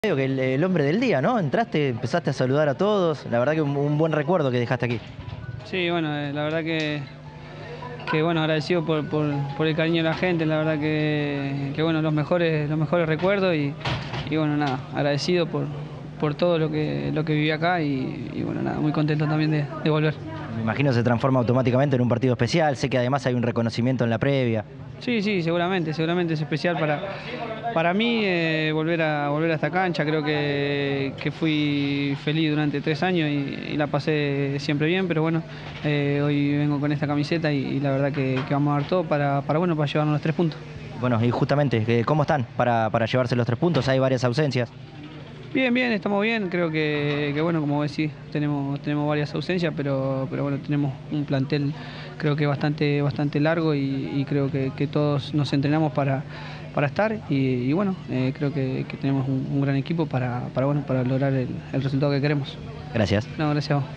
Creo que el hombre del día, ¿no? Entraste, empezaste a saludar a todos. La verdad que un buen recuerdo que dejaste aquí. Sí, bueno, la verdad que bueno, agradecido por el cariño de la gente, la verdad que bueno, los mejores recuerdos y bueno, nada, agradecido por todo lo que viví acá y bueno, nada, muy contento también de volver. Me imagino se transforma automáticamente en un partido especial. Sé que además hay un reconocimiento en la previa. Sí, sí, seguramente es especial para mí volver a esta cancha. Creo que fui feliz durante 3 años y la pasé siempre bien, pero bueno, hoy vengo con esta camiseta y la verdad que vamos a dar todo bueno, para llevarnos los 3 puntos. Bueno, y justamente, ¿cómo están para llevarse los 3 puntos? Hay varias ausencias. Bien, bien, estamos bien. Creo que bueno, como decís, tenemos varias ausencias, pero bueno, tenemos un plantel creo que bastante largo y creo que todos nos entrenamos para estar y bueno, creo que tenemos un gran equipo para lograr el resultado que queremos. Gracias. No, gracias a vos.